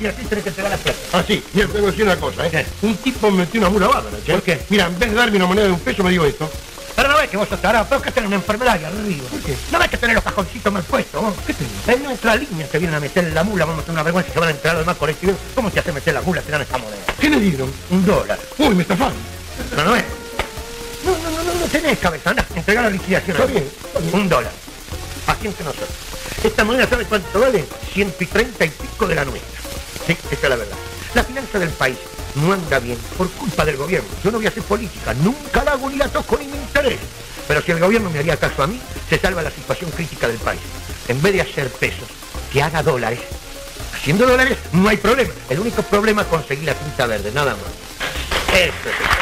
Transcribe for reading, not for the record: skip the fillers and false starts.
y así tenés que entregar la plata. Ah, sí, mira, te voy a decir una cosa, ¿eh? ¿Qué? Un tipo me metió una mula bárbara, che. ¿Por qué? Mira, en vez de darme una moneda de $1, me dijo esto. Pero no ves que vos sos tarado, pero que tenés una enfermedad ahí arriba. ¿Por qué? No ves que tenés los cajoncitos mal puestos, vos. ¿Qué tenés? En nuestra línea te vienen a meter en la mula, vamos a tener una vergüenza, se van a entrar los demás colectivos. ¿Cómo te hace meter la mula, te dan esta moneda? ¿Qué le dieron? $1. Uy, me estafaron. No es. No tenés cabeza, anda, entregar la liquidación. Está bien. $1. Así entre nosotros. Esta moneda, ¿sabe cuánto vale? 130 y pico de la nuestra. Sí, esa es la verdad. La finanza del país no anda bien por culpa del gobierno. Yo no voy a hacer política, nunca la hago ni la toco ni me interesa. Pero si el gobierno me haría caso a mí, se salva la situación crítica del país. En vez de hacer pesos, que haga dólares. Haciendo dólares no hay problema. El único problema es conseguir la tinta verde, nada más. Eso es.